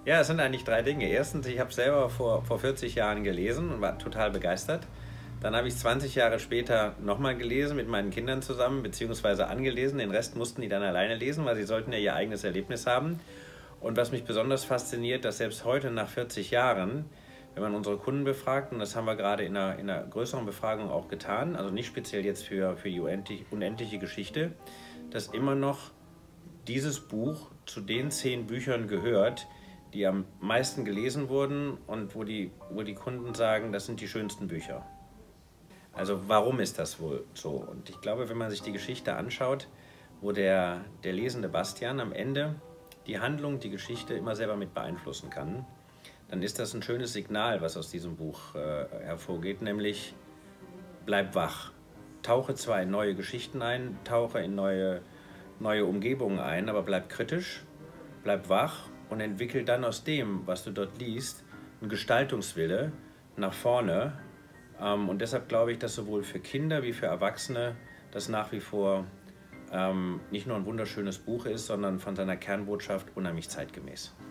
Ja, es sind eigentlich drei Dinge. Erstens, ich habe selber vor 40 Jahren gelesen und war total begeistert. Dann habe ich es 20 Jahre später nochmal gelesen mit meinen Kindern zusammen, beziehungsweise angelesen. Den Rest mussten die dann alleine lesen, weil sie sollten ja ihr eigenes Erlebnis haben. Und was mich besonders fasziniert, dass selbst heute nach 40 Jahren, wenn man unsere Kunden befragt, und das haben wir gerade in einer größeren Befragung auch getan, also nicht speziell jetzt für die unendliche Geschichte, dass immer noch dieses Buch zu den 10 Büchern gehört, die am meisten gelesen wurden und wo die Kunden sagen, das sind die schönsten Bücher. Also warum ist das wohl so? Und ich glaube, wenn man sich die Geschichte anschaut, wo der lesende Bastian am Ende die Handlung, die Geschichte immer selber mit beeinflussen kann, dann ist das ein schönes Signal, was aus diesem Buch hervorgeht, nämlich bleib wach. Tauche zwar in neue Geschichten ein, tauche in neue Umgebungen ein, aber bleib kritisch, bleib wach und entwickel dann aus dem, was du dort liest, einen Gestaltungswille nach vorne. Und deshalb glaube ich, dass sowohl für Kinder wie für Erwachsene das nach wie vor nicht nur ein wunderschönes Buch ist, sondern von seiner Kernbotschaft unheimlich zeitgemäß.